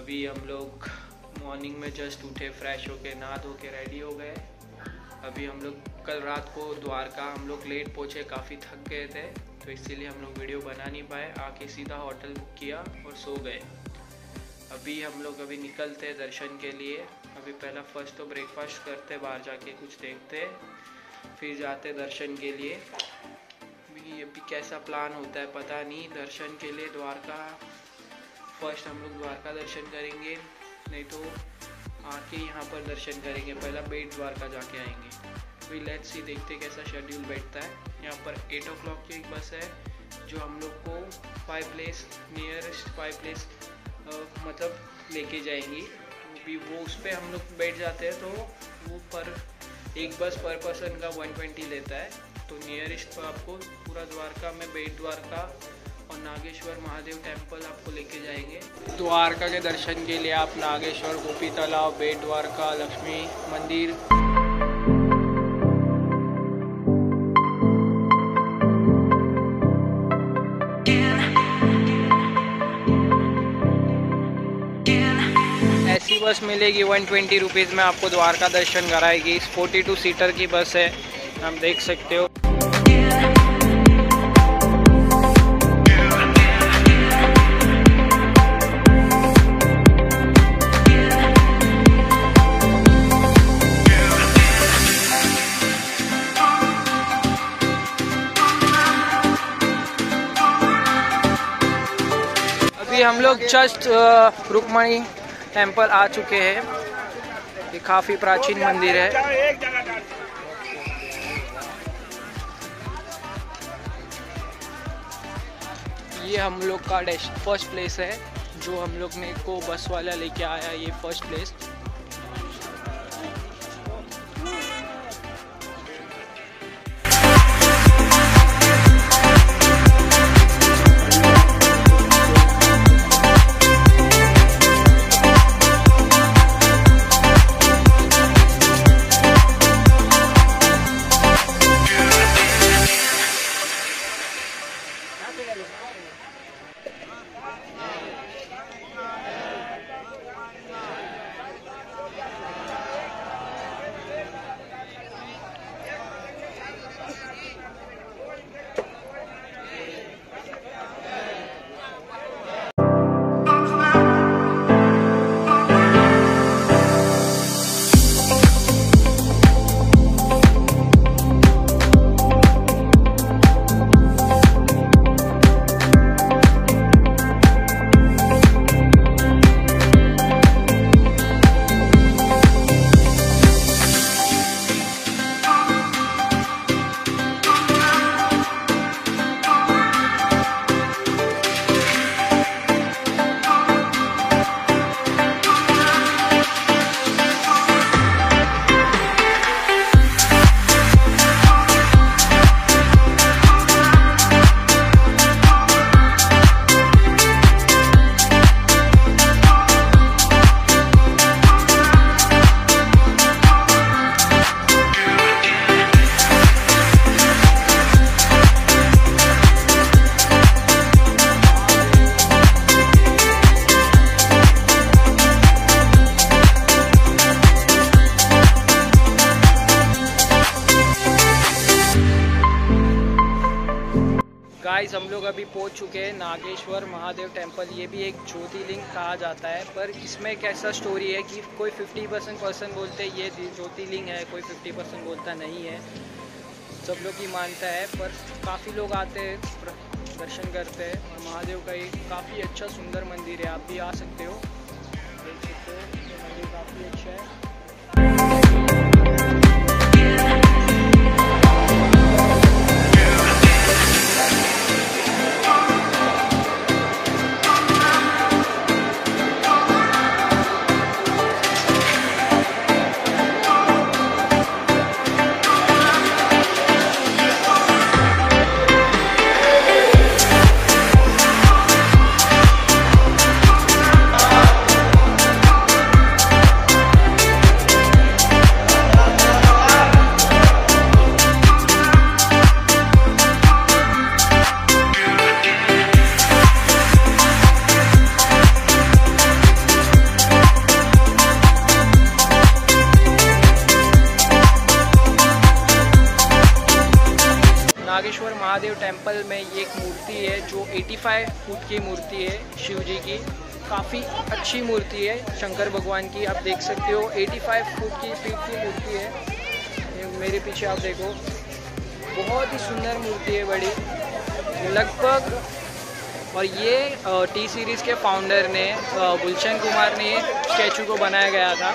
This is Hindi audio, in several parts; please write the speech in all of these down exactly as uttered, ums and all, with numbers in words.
अभी हम लोग मॉर्निंग में जस्ट उठे, फ्रेश होके नहा धो के रेडी हो गए। अभी हम लोग कल रात को द्वारका हम लोग लेट पहुँचे, काफ़ी थक गए थे, तो इसीलिए हम लोग वीडियो बना नहीं पाए। आके सीधा होटल बुक किया और सो गए। अभी हम लोग अभी निकलते हैं दर्शन के लिए। अभी पहला फर्स्ट तो ब्रेकफास्ट करते, बाहर जाके कुछ देखते, फिर जाते दर्शन के लिए। अभी अभी कैसा प्लान होता है पता नहीं। दर्शन के लिए द्वारका फर्स्ट हम लोग द्वारका दर्शन करेंगे, नहीं तो आके यहाँ पर दर्शन करेंगे। पहला बेट द्वारका जाके आएंगे। अभी लेट्स सी, देखते कैसा शेड्यूल बैठता है। यहाँ पर एट ओ क्लॉक की एक बस है जो हम लोग को five place nearest five place मतलब लेके जाएंगी। भी वो उस पर हम लोग बैठ जाते हैं, तो वो पर एक बस पर पर्सन का वन ट्वेंटी लेता है। तो नियरेस्ट पर आपको पूरा द्वारका में बेट द्वारका और नागेश्वर महादेव टेम्पल आपको लेके जाएंगे। द्वारका के दर्शन के लिए आप नागेश्वर, गोपी तालाब, बेट द्वारका, लक्ष्मी मंदिर, ऐसी बस मिलेगी वन ट्वेंटी रुपीज़ में आपको द्वारका दर्शन कराएगी। फोर्टी टू सीटर की बस है, आप देख सकते हो। अभी हम लोग जस्ट रुक्मणी टेम्पल आ चुके हैं। ये काफ़ी प्राचीन मंदिर है। ये हम लोग का फर्स्ट प्लेस है, जो हम लोग ने को बस वाला लेके आया। ये फर्स्ट प्लेस गाइस, हम लोग अभी पहुंच चुके हैं नागेश्वर महादेव टेम्पल। ये भी एक ज्योतिर्लिंग कहा जाता है, पर इसमें कैसा स्टोरी है कि कोई फिफ्टी परसेंट पर्सन बोलते हैं ये ज्योतिर्लिंग है, कोई फिफ्टी परसेंट बोलता नहीं है। सब लोग ही मानता है, पर काफ़ी लोग आते हैं, दर्शन करते हैं। और महादेव का एक काफ़ी अच्छा सुंदर मंदिर है, आप भी आ सकते हो, देख सकते हो। ये मंदिर काफ़ी अच्छा है। टेम्पल में ये एक मूर्ति है जो पचासी फुट की मूर्ति है शिव जी की। काफ़ी अच्छी मूर्ति है शंकर भगवान की, आप देख सकते हो। पचासी फुट की फीट की मूर्ति है। ये मेरे पीछे आप देखो, बहुत ही सुंदर मूर्ति है, बड़ी लगभग। और ये टी सीरीज़ के फाउंडर ने गुलशन कुमार ने स्टैचू को बनाया गया था।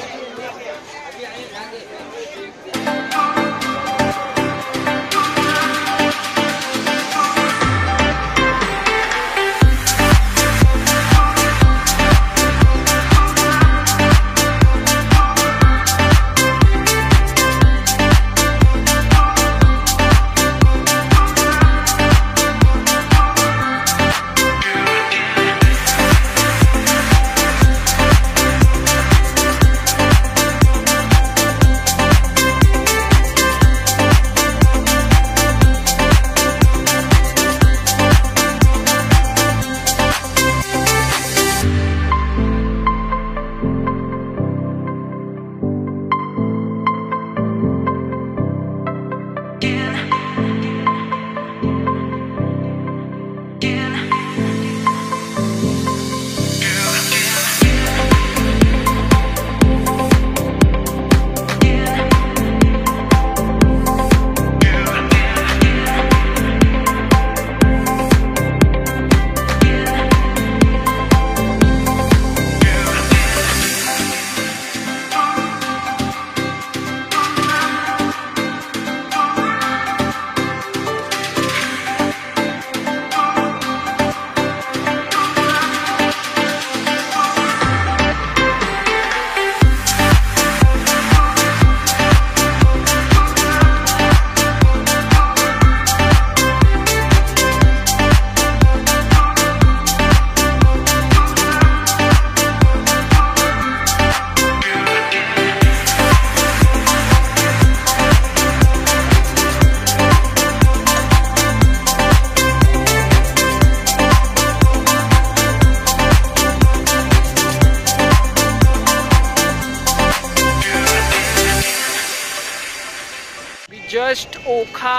जस्ट ओखा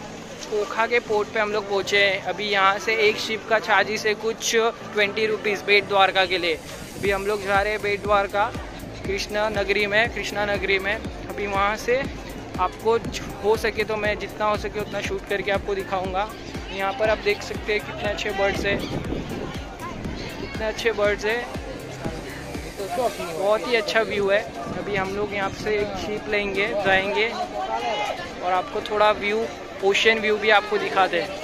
ओखा के पोर्ट पे हम लोग पहुँचे हैं। अभी यहाँ से एक शिप का चार्जिस है कुछ ट्वेंटी रुपीज़ बेट द्वारका के लिए। अभी हम लोग जा रहे हैं बेट द्वारका कृष्णा नगरी में कृष्णा नगरी में अभी वहाँ से आपको हो सके तो मैं जितना हो सके उतना शूट करके आपको दिखाऊंगा। यहाँ पर आप देख सकते हैं कितने अच्छे बर्ड्स है, कितने अच्छे बर्ड्स है, बहुत ही अच्छा व्यू है। अभी हम लोग यहाँ से एक शिप लेंगे, जाएंगे और आपको थोड़ा व्यू, ओशन व्यू भी आपको दिखाते हैं।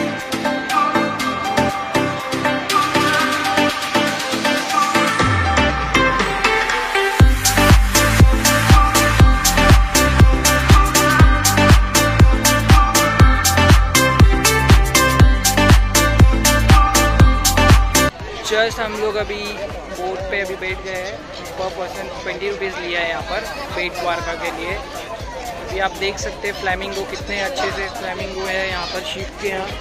जस्ट हम लोग अभी बोट पे अभी बैठ गए हैं। पर पर्सन ट्वेंटी रुपीज़ लिया है यहाँ पर बेट द्वारका के लिए। अभी आप देख सकते हैं फ्लैमिंगो कितने अच्छे से फ्लैमिंगो है यहाँ पर शिप के यहाँ।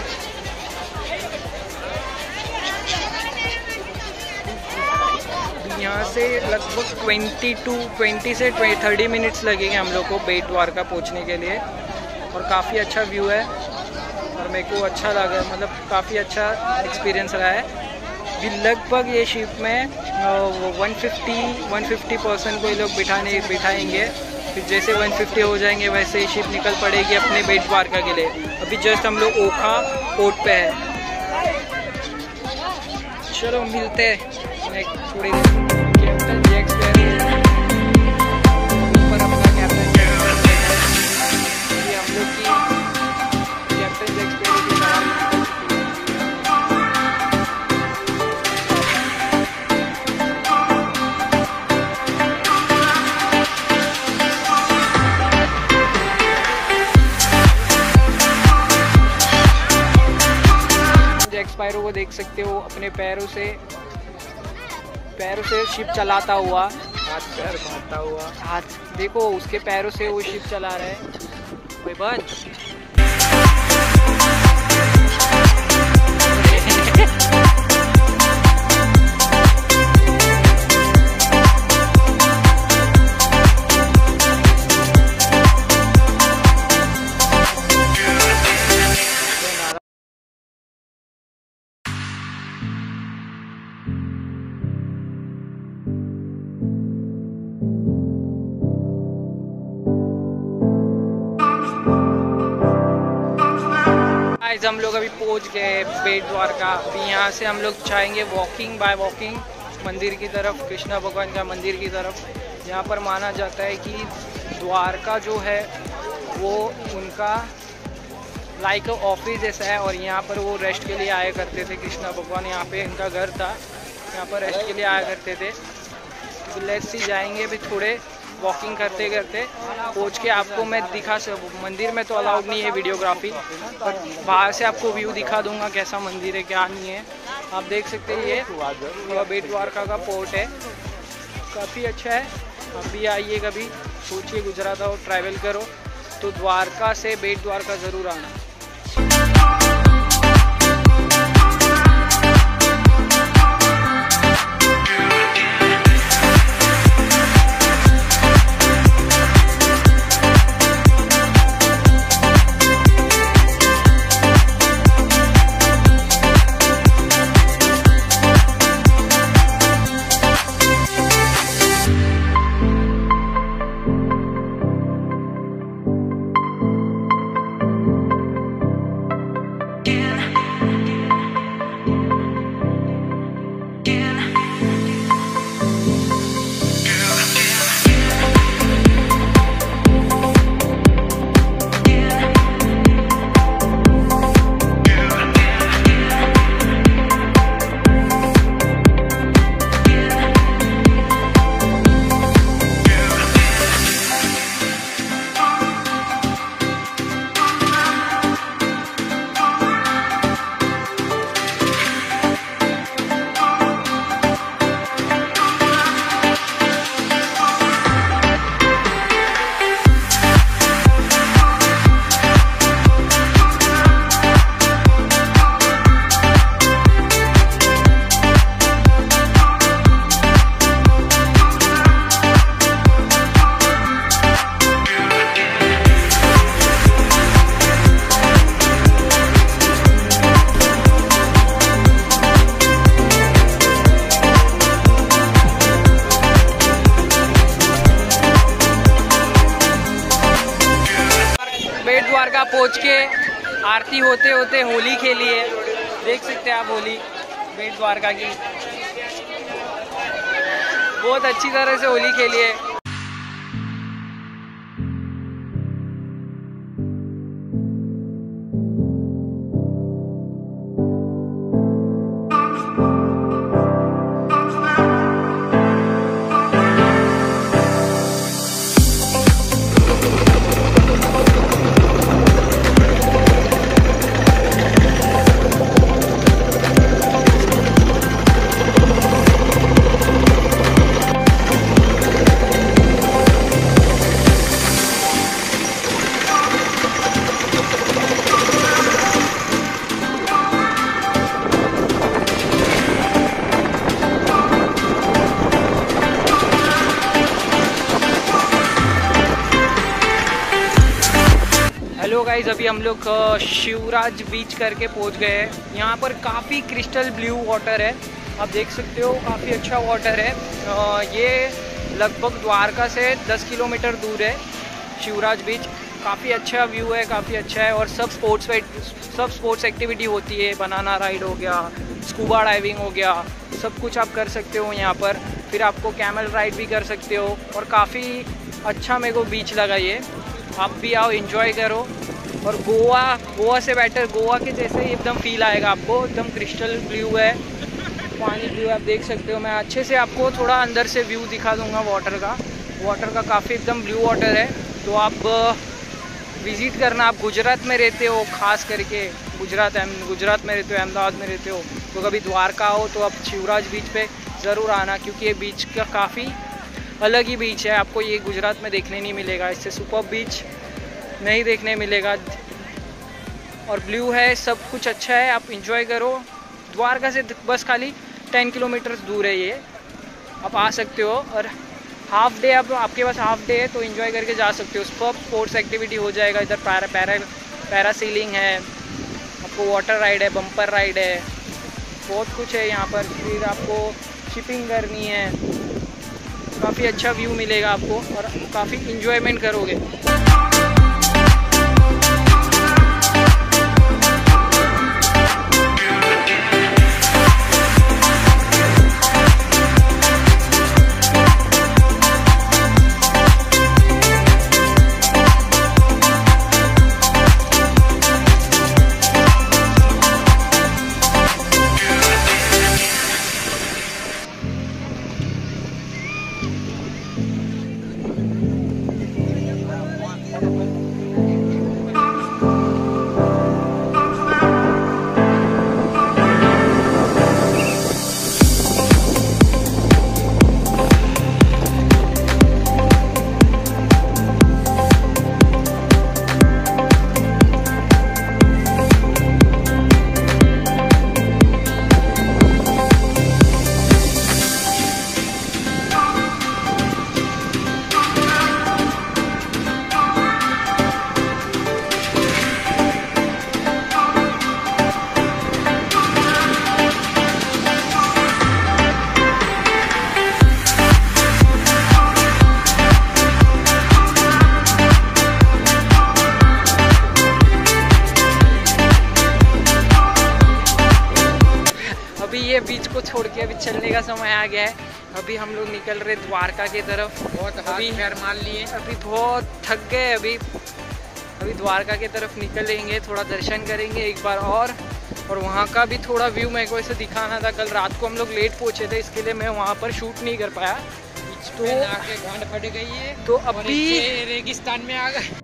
यहाँ से लगभग ट्वेंटी टू ट्वेंटी से थर्टी मिनट्स लगेंगे हम लोग को बेट द्वारका पहुँचने के लिए। और काफ़ी अच्छा व्यू है और मेरे को अच्छा लगा, मतलब काफ़ी अच्छा एक्सपीरियंस रहा है। लगभग ये शिप में वन फिफ्टी पर्सन को ये लोग बिठाने बिठाएंगे। फिर जैसे वन फिफ्टी हो जाएंगे वैसे ही शिप निकल पड़ेगी अपने बेट द्वारका के लिए। अभी जस्ट हम लोग ओखा पोर्ट पे है। चलो मिलते हैं थोड़ी कैप्टन जैक स्पैरो ऊपर अपना कैप्टन जैक स्पैरो हम लोग की कैप्टन जैक स्पैरो की जैक स्पैरो को देख सकते हो अपने पैरों से पैरों से शिप चलाता हुआ, हाथ पैर घुमाता हुआ, हाथ देखो उसके पैरों से वो शिप चला रहा है। कोई बात आज हम लोग अभी पहुंच गए बेट द्वारका। अभी यहाँ से हम लोग जाएंगे वॉकिंग बाय वॉकिंग मंदिर की तरफ, कृष्णा भगवान का मंदिर की तरफ। यहाँ पर माना जाता है कि द्वारका जो है वो उनका लाइक ऑफिस जैसा है और यहाँ पर वो रेस्ट के लिए आया करते थे। कृष्णा भगवान यहाँ पे इनका घर था, यहाँ पर रेस्ट के लिए आया करते थे। तो लेट्स सी जाएंगे अभी थोड़े वॉकिंग करते करते पहुँच के आपको मैं दिखा सकूँ। मंदिर में तो अलाउड नहीं है वीडियोग्राफी, पर बाहर से आपको व्यू दिखा दूंगा कैसा मंदिर है क्या नहीं है। आप देख सकते हैं ये बेट द्वारका का पोर्ट है, काफ़ी अच्छा है। आप भी आइए कभी, सोचिए गुजरात आओ ट्रैवल करो तो द्वारका से बेट द्वारका ज़रूर आना। द्वारका पहुँच के आरती होते होते होली खेली है। देख सकते हैं आप होली बेट द्वारका की, बहुत अच्छी तरह से होली खेली है। हेलो गाइज, अभी हम लोग शिवराज बीच करके पहुंच गए हैं। यहाँ पर काफ़ी क्रिस्टल ब्लू वाटर है, आप देख सकते हो, काफ़ी अच्छा वाटर है। ये लगभग द्वारका से दस किलोमीटर दूर है शिवराज बीच। काफ़ी अच्छा व्यू है, काफ़ी अच्छा है और सब स्पोर्ट्स सब स्पोर्ट्स एक्टिविटी होती है। बनाना राइड हो गया, स्कूबा डाइविंग हो गया, सब कुछ आप कर सकते हो यहाँ पर। फिर आपको कैमल राइड भी कर सकते हो और काफ़ी अच्छा मेरे को बीच लगा ये। आप भी आओ, एंजॉय करो। और गोवा गोवा से बेटर, गोवा के जैसे ही एकदम फील आएगा आपको। एकदम क्रिस्टल ब्लू है, पानी ब्लू आप देख सकते हो। मैं अच्छे से आपको थोड़ा अंदर से व्यू दिखा दूंगा वाटर का। वाटर का काफ़ी एकदम ब्लू वाटर है, तो आप विज़िट करना। आप गुजरात में रहते हो, ख़ास करके गुजरात गुजरात में रहते हो, अहमदाबाद में रहते हो, तो कभी द्वारका हो तो आप शिवराज बीच पे ज़रूर आना, क्योंकि ये बीच का काफ़ी अलग ही बीच है। आपको ये गुजरात में देखने नहीं मिलेगा, इससे सुपर बीच नहीं देखने मिलेगा। और ब्लू है, सब कुछ अच्छा है, आप इंजॉय करो। द्वारका से बस खाली टेन किलोमीटर दूर है ये, आप आ सकते हो। और हाफ डे, अब आपके पास हाफ डे है तो एंजॉय करके जा सकते हो। सब स्पोर्ट्स एक्टिविटी हो जाएगा इधर। पैरा पैरा पैरासीलिंग है, आपको वाटर राइड है, बम्पर राइड है, बहुत कुछ है यहाँ पर। फिर आपको शिपिंग करनी है, काफ़ी अच्छा व्यू मिलेगा आपको और काफ़ी इंजॉयमेंट करोगे। छोड़ के अभी चलने का समय आ गया है। अभी हम लोग निकल रहे द्वारका की तरफ। बहुत अभी पैर मार लिए, अभी बहुत थक गए। अभी अभी द्वारका की तरफ निकलेंगे, थोड़ा दर्शन करेंगे एक बार और और वहाँ का भी थोड़ा व्यू मेरे को ऐसे दिखाना था। कल रात को हम लोग लेट पहुँचे थे, इसके लिए मैं वहाँ पर शूट नहीं कर पाया। तो आके गांड फट गई है, तो अभी रेगिस्तान में आ गए।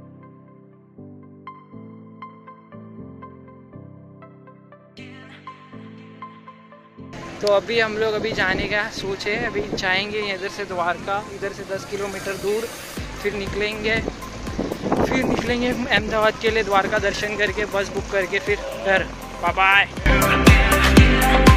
तो अभी हम लोग अभी जाने का सोचे, अभी जाएंगे इधर से द्वारका, इधर से दस किलोमीटर दूर, फिर निकलेंगे फिर निकलेंगे अहमदाबाद के लिए, द्वारका दर्शन करके बस बुक करके फिर घर। Bye bye.